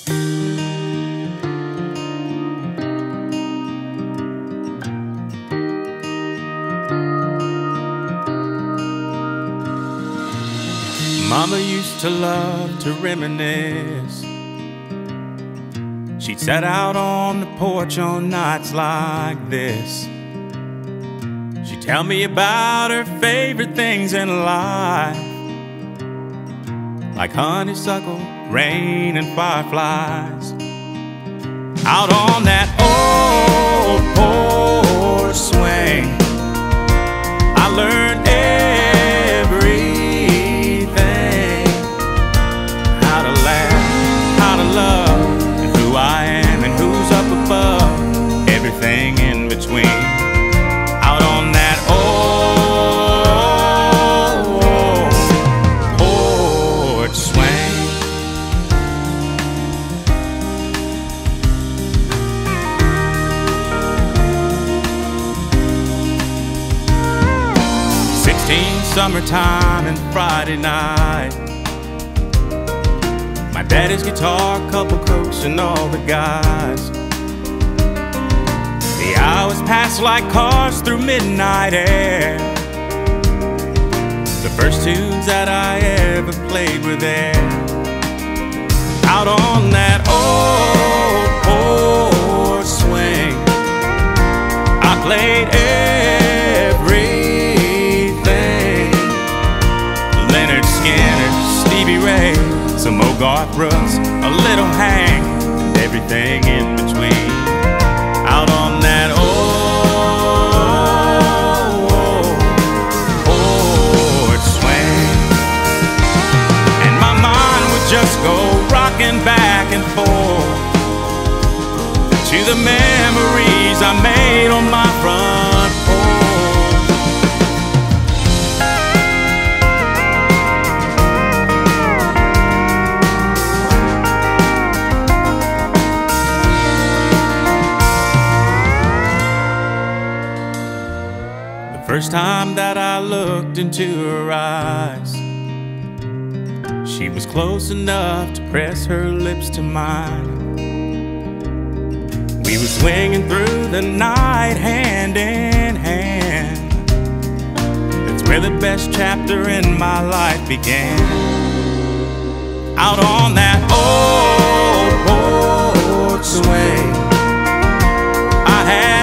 Mama used to love to reminisce. She'd sit out on the porch on nights like this. She'd tell me about her favorite things in life, like honeysuckle, rain, and fireflies. Out on that old porch swing, I learned everything: how to laugh, how to love, and who I am and who's up above, everything in between. Out on that old porch swing. 16, summertime and Friday night. My daddy's guitar, couple cokes, and all the guys. The hours pass like cars through midnight air. The first tunes that I ever played were there. Out on that old porch swing, I played everything: Leonard Skinner, Stevie Ray, some Hogarth Brooks, a little Hank, and everything in between. Out on that old porch swing, and my mind would just go rocking back and forth to the memories I made on my front porch. First time that I looked into her eyes, she was close enough to press her lips to mine. We were swinging through the night hand in hand. That's where the best chapter in my life began. Out on that old porch swing, I had